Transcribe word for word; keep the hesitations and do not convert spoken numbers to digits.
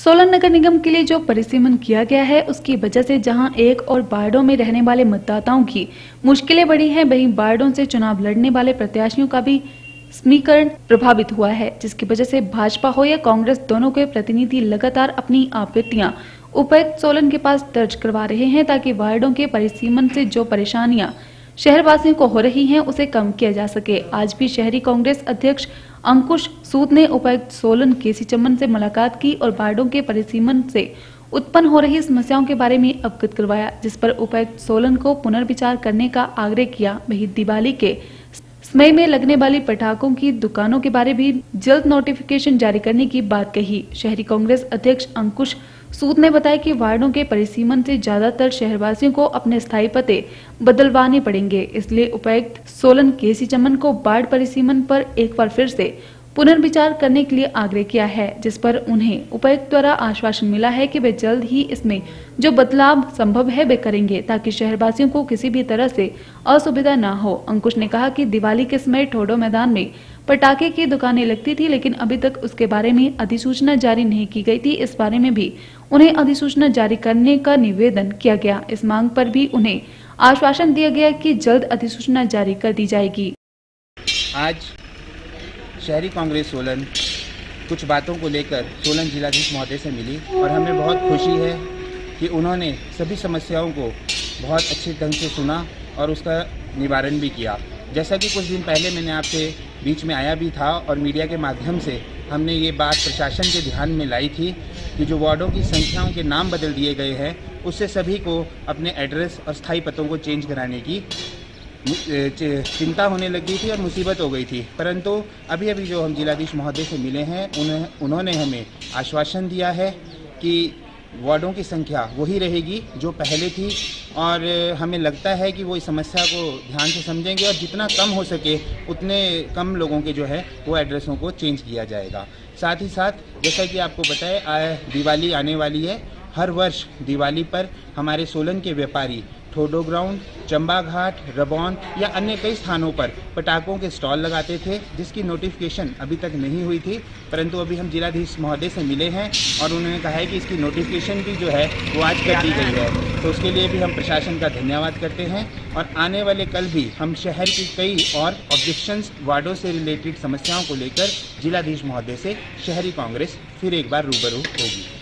सोलन नगर निगम के लिए जो परिसीमन किया गया है उसकी वजह से जहां एक और वार्डों में रहने वाले मतदाताओं की मुश्किलें बढ़ी हैं, वहीं वार्डों से चुनाव लड़ने वाले प्रत्याशियों का भी समीकरण प्रभावित हुआ है, जिसकी वजह से भाजपा हो या कांग्रेस दोनों के प्रतिनिधि लगातार अपनी आपत्तियां उपायुक्त सोलन के पास दर्ज करवा रहे हैं ताकि वार्डों के परिसीमन से जो परेशानियां शहरवासियों को हो रही हैं उसे कम किया जा सके। आज भी शहरी कांग्रेस अध्यक्ष अंकुश सूद ने उपायुक्त सोलन केसी चमन से मुलाकात की और वार्डों के परिसीमन से उत्पन्न हो रही समस्याओं के बारे में अवगत करवाया, जिस पर उपायुक्त सोलन को पुनर्विचार करने का आग्रह किया। वहीं दिवाली के समय में लगने वाली पटाखों की दुकानों के बारे भी जल्द नोटिफिकेशन जारी करने की बात कही। शहरी कांग्रेस अध्यक्ष अंकुश सूद ने बताया कि वार्डों के परिसीमन से ज्यादातर शहरवासियों को अपने स्थायी पते बदलवाने पड़ेंगे, इसलिए उपायुक्त सोलन केसी चमन को वार्ड परिसीमन पर एक बार फिर से पुनर्विचार करने के लिए आग्रह किया है, जिस पर उन्हें उपायुक्त द्वारा आश्वासन मिला है कि वे जल्द ही इसमें जो बदलाव संभव है वे करेंगे ताकि शहरवासियों को किसी भी तरह से असुविधा न हो। अंकुश ने कहा कि दिवाली के समय ठोडो मैदान में पटाखे की दुकानें लगती थी, लेकिन अभी तक उसके बारे में अधिसूचना जारी नहीं की गई थी। इस बारे में भी उन्हें अधिसूचना जारी करने का निवेदन किया गया। इस मांग पर भी उन्हें आश्वासन दिया गया कि जल्द अधिसूचना जारी कर दी जाएगी। आज शहरी कांग्रेस सोलन कुछ बातों को लेकर सोलन जिलाधीश महोदय से मिली और हमें बहुत खुशी है कि उन्होंने सभी समस्याओं को बहुत अच्छे ढंग से सुना और उसका निवारण भी किया। जैसा कि कुछ दिन पहले मैंने आपसे बीच में आया भी था और मीडिया के माध्यम से हमने ये बात प्रशासन के ध्यान में लाई थी कि जो वार्डों की संख्याओं के नाम बदल दिए गए हैं उससे सभी को अपने एड्रेस और स्थायी पतों को चेंज कराने की चिंता होने लगी थी और मुसीबत हो गई थी। परंतु अभी अभी जो हम जिलाधीश महोदय से मिले हैं उन्हें उन्होंने हमें आश्वासन दिया है कि वार्डों की संख्या वही रहेगी जो पहले थी और हमें लगता है कि वो इस समस्या को ध्यान से समझेंगे और जितना कम हो सके उतने कम लोगों के जो है वो एड्रेसों को चेंज किया जाएगा। साथ ही साथ जैसा कि आपको बताया दिवाली आने वाली है, हर वर्ष दिवाली पर हमारे सोलन के व्यापारी ठोडो ग्राउंड, चंबा घाट, रबौन या अन्य कई स्थानों पर पटाखों के स्टॉल लगाते थे, जिसकी नोटिफिकेशन अभी तक नहीं हुई थी। परंतु अभी हम जिलाधीश महोदय से मिले हैं और उन्होंने कहा है कि इसकी नोटिफिकेशन भी जो है वो आज कर दी गई है, तो उसके लिए भी हम प्रशासन का धन्यवाद करते हैं। और आने वाले कल भी हम शहर की कई और ऑब्जेक्शंस वार्डों से रिलेटेड समस्याओं को लेकर जिलाधीश महोदय से शहरी कांग्रेस फिर एक बार रूबरू होगी।